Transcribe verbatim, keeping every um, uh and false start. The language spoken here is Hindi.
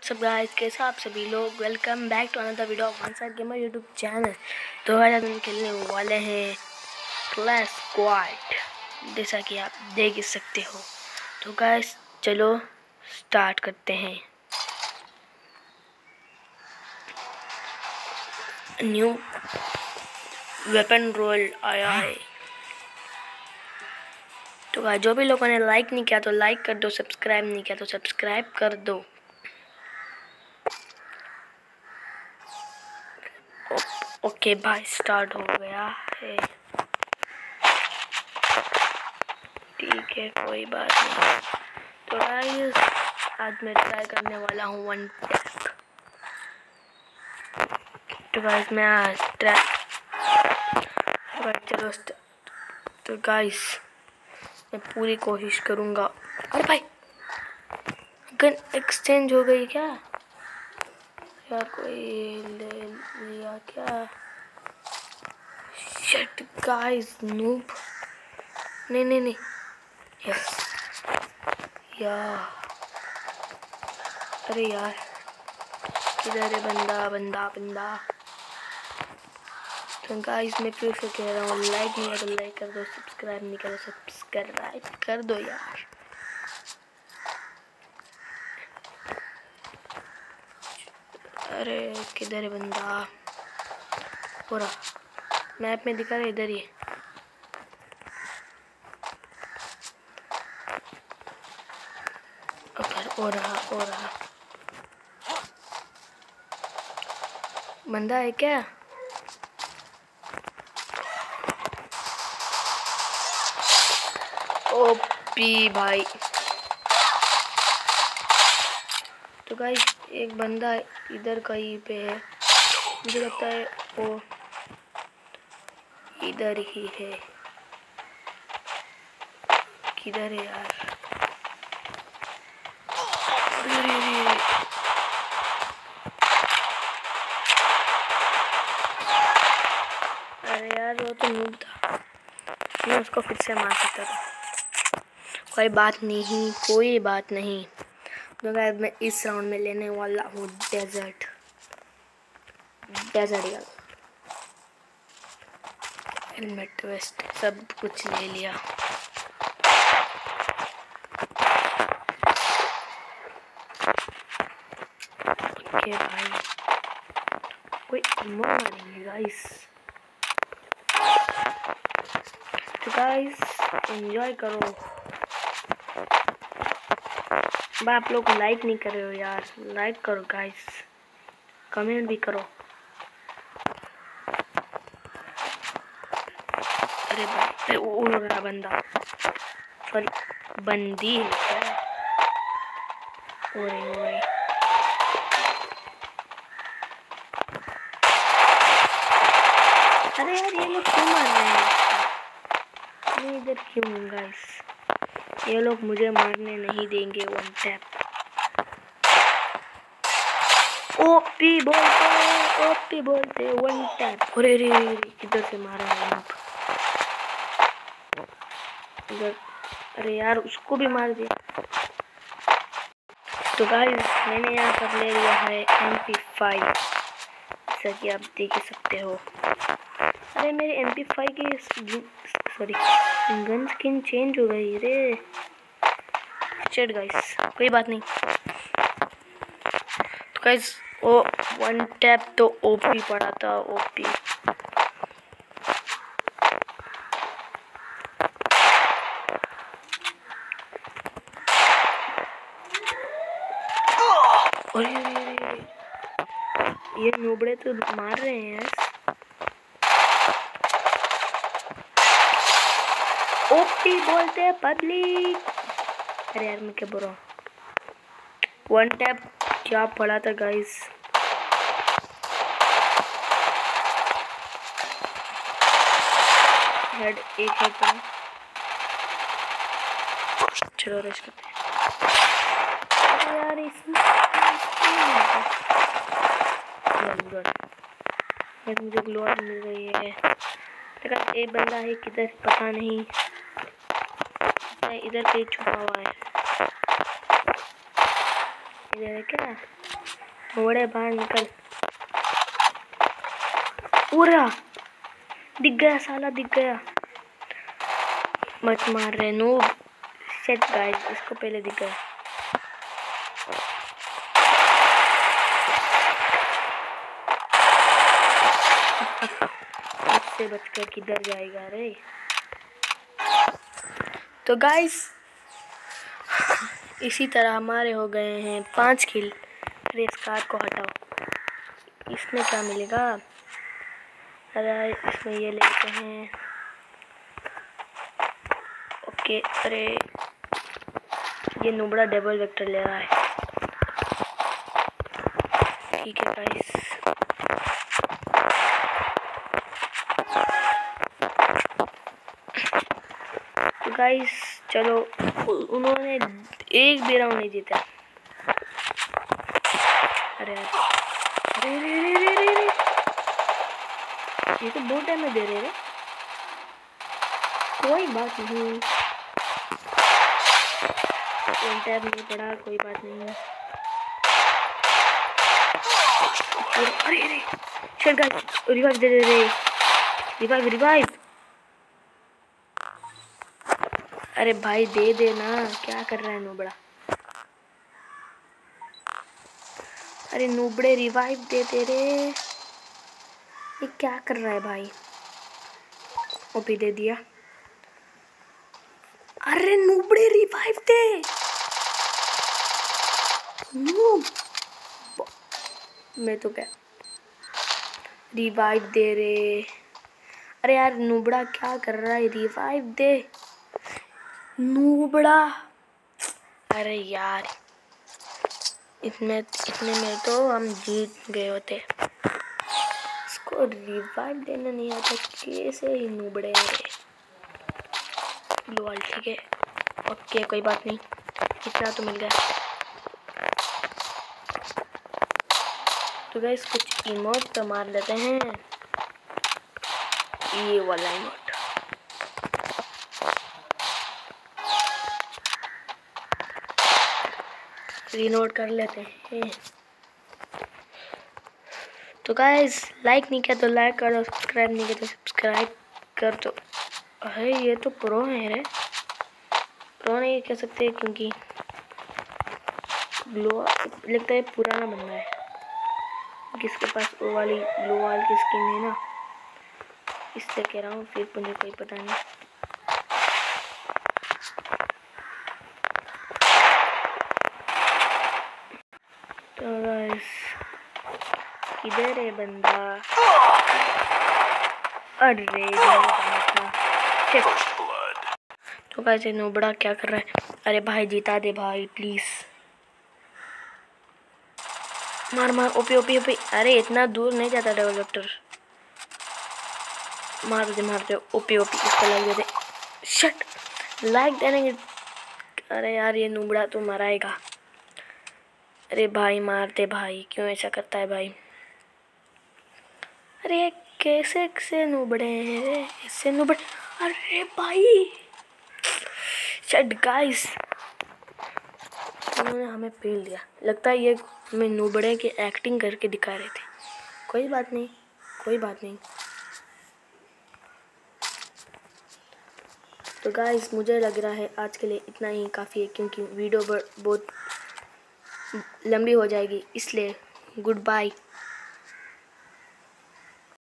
सब गाइस, कैसे आप सभी लोग। Welcome back to another video of onetap gamer YouTube channel. तो आज हम खेलने वाले हैं क्लैश स्क्वाड, जैसा कि आप देख ही सकते हो। तो गाइस चलो स्टार्ट करते हैं। न्यू वेपन रोल आया है। तो गाइस जो भी लोगों ने लाइक नहीं किया तो लाइक कर दो, सब्सक्राइब नहीं किया तो सब्सक्राइब कर दो। ओके भाई, स्टार्ट हो गया है। ठीक है, कोई बात नहीं। तो गाइस आज मैं ट्राई करने वाला हूँ वन टैप। तो गाइस मैं आज ट्राई तो गाइस चलो तो गाइस मैं पूरी कोशिश करूँगा। अरे भाई गन एक्सचेंज हो गई क्या यार? कोई ले लिया क्या? Shit guys, noob. नहीं नहीं नहीं, यस यार। अरे यार किधर है बंदा बंदा बंदा? तो गाइस मैं फिर से कह रहा हूँ, लाइक नहीं है तो लाइक कर दो, सब्सक्राइब नहीं करो सब्सक्राइब कर दो यार। अरे किधर है बंदा? हो रहा मैप में दिखा रहा है, इधर ही है। हो रहा हो रहा बंदा है क्या? ओपी भाई। तो गाइस एक बंदा इधर कहीं पे है, मुझे लगता है वो इधर ही है। किधर है यार? अरे यार वो तो नूब था, मैं उसको फिर से मार सकता था। कोई बात नहीं कोई बात नहीं। तो गाइस मैं इस राउंड में लेने वाला हूँ डेजर्ट डेजर्ट यार। हेलमेट वेस्ट सब कुछ ले लिया। ओके भाई, कोई इमो मारेंगे गाइस। तो गाइस एंजॉय करो। बा आप लोग लाइक नहीं कर रहे हो यार, लाइक करो गाइस, कमेंट भी करो। अरे भाई वो रहा बंदा, सॉरी बंदी है क्या? ओए ओए अरे यार ये लोग क्यों मार रहे हैं? मैं इधर क्यों हूँ गाइस? ये लोग मुझे मारने नहीं देंगे। वन टैप ओपी बोलते ओपी बोलते वन टैप। अरे रे रे किधर से मारा है इधर? अरे यार उसको भी मार दिया। तो गाइस मैंने यहाँ पर ले लिया है एम पी फाइव, जैसा कि आप देख ही सकते हो। अरे मेरी एम पी फाइव की सॉरी गन स्किन चेंज हो गई रे। चेट गाइस कोई बात नहीं। तो गाइस वो वन टैप तो ओपी पड़ा था, ओपी। अरे अरे ये नोबड़े तो मार रहे हैं यार। ओपी बोलते हैं पब्लिक। अरे यार मैं क्या बोल रहा हूँ? वन टैप क्या पड़ा था गाइस। हेड एक हेड पर। चलो रेस करते हैं। अरे यार इसमें मुझे ग्लोअर मिल रही है। लेकिन एक बंदा है किधर पता नहीं, इधर कहीं छुपा हुआ है। इधर है क्या? थोड़े बाहर निकल। पूरा दिख गया साला, दिख गया। मत मार रहे नूब। शिट गाइस, इसको पहले दिख गया। इससे बचकर किधर जाएगा रे? तो गाइस इसी तरह हमारे हो गए हैं पांच किल। अरे इस कार को हटाओ। इसमें क्या मिलेगा? अरे इसमें ये लेते हैं। ओके। अरे ये नुबड़ा डबल वेक्टर ले रहा है। ठीक है गाइस। तो गाइस चलो, उन्होंने एक भी राउंड नहीं जीता। अरे अरे रे रे रे रे रे, ये तो बहुत डैमेज दे रहे हैं। कोई बात नहीं, टैब नहीं पड़ा, कोई बात नहीं। अरे अरे शिट गाइस, रिवाइव दे दे रे। Revive revive. अरे भाई दे दे ना, क्या कर रहा है नूबड़ा? अरे नूबड़े रिवाइव दे दे रे। ये क्या कर रहा है भाई? ओपी दे दिया। अरे नूबड़े रिवाइव दे। नूब मैं तो क्या रिवाइव दे रे। अरे यार नूबड़ा क्या कर रहा है? रिवाइव दे नूबड़ा। अरे यार इतने इतने में तो हम जीत गए होते। इसको रिवाइव देना नहीं आता, कैसे ही नूबड़े हैं रे। लोल ठीक है, ओके कोई बात नहीं, इतना तो मिल गया। तो गाइस कुछ इमोट तो मार लेते हैं। ये वाला इमोट रीनोट कर लेते हैं। तो गाइस लाइक नहीं किया तो लाइक कर दो, सब्सक्राइब नहीं किया तो सब्सक्राइब कर दो। अरे ये तो प्रो है रे। प्रो नहीं कह सकते क्योंकि ग्लो लगता है पुराना बंदा है, किसके पास वो वाली ग्लो वाल की स्किन है ना, इससे कह रहा हूँ। फिर मुझे कोई पता नहीं। तो गाइस किधर है बंदा? अरे तो गाइस ये नूबड़ा क्या कर रहा है? अरे भाई जीता दे भाई प्लीज। मार मार ओपी ओपी ओपी। अरे इतना दूर नहीं जाता डबल वेक्टर। मार दे मार दे ओपी ओपी। इसको लाइक दे। शट लाइक देने। अरे यार ये नूबड़ा तो मराएगा। अरे भाई मार दे भाई, क्यों ऐसा करता है भाई? अरे कैसे कैसे नूबड़े हैं रे, ऐसे नूबड़े। अरे भाई शट गाइस, उन्होंने हमें पेल दिया। लगता है ये हमें नूबड़े की एक्टिंग करके दिखा रहे थे। कोई बात नहीं, कोई बात नहीं। तो गाइस मुझे लग रहा है आज के लिए इतना ही काफ़ी है, क्योंकि वीडियो बहुत लंबी हो जाएगी, इसलिए गुड बाय।